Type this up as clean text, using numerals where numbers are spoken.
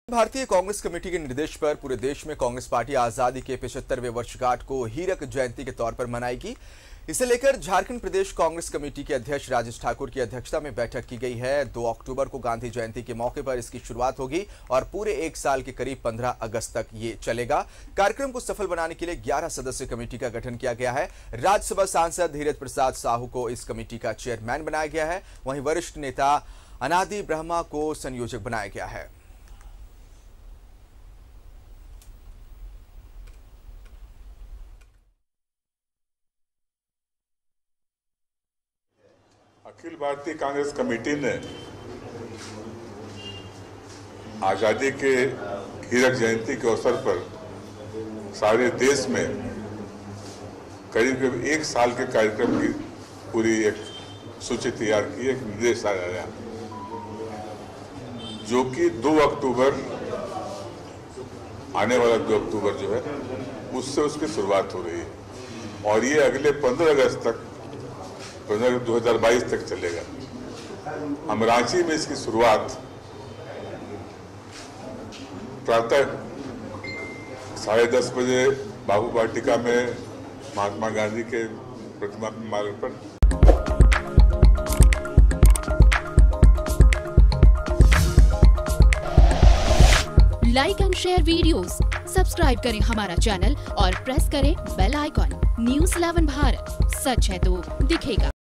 भारतीय कांग्रेस कमेटी के निर्देश पर पूरे देश में कांग्रेस पार्टी आजादी के 75वें वर्षगांठ को हीरक जयंती के तौर पर मनाएगी। इसे लेकर झारखंड प्रदेश कांग्रेस कमेटी के अध्यक्ष राजेश ठाकुर की अध्यक्षता में बैठक की गई है। 2 अक्टूबर को गांधी जयंती के मौके पर इसकी शुरुआत होगी और पूरे 1 साल के करीब 15 अगस्त तक ये चलेगा। कार्यक्रम को सफल बनाने के लिए 11 सदस्यीय कमेटी का गठन किया गया है। राज्यसभा सांसद धीरज प्रसाद साहू को इस कमेटी का चेयरमैन बनाया गया है। वहीं वरिष्ठ नेता अनादि ब्रह्मा को संयोजक बनाया गया है। अखिल भारतीय कांग्रेस कमेटी ने आजादी के हीरक जयंती के अवसर पर सारे देश में करीब 1 साल के कार्यक्रम की पूरी एक सूची तैयार की, एक निर्देश आया जो कि 2 अक्टूबर आने वाला 2 अक्टूबर जो है उससे उसकी शुरुआत हो रही है और ये अगले 15 अगस्त तक 2022 तक चलेगा। हम रांची में इसकी शुरुआत प्रातः 10:30 बजे बाबू वाटिका में महात्मा गांधी के प्रतिमा पर माल्यार्पण। Like and share videos, subscribe करें हमारा चैनल और प्रेस करें बेल आइकॉन। न्यूज़ 11 भारत, सच है तो दिखेगा।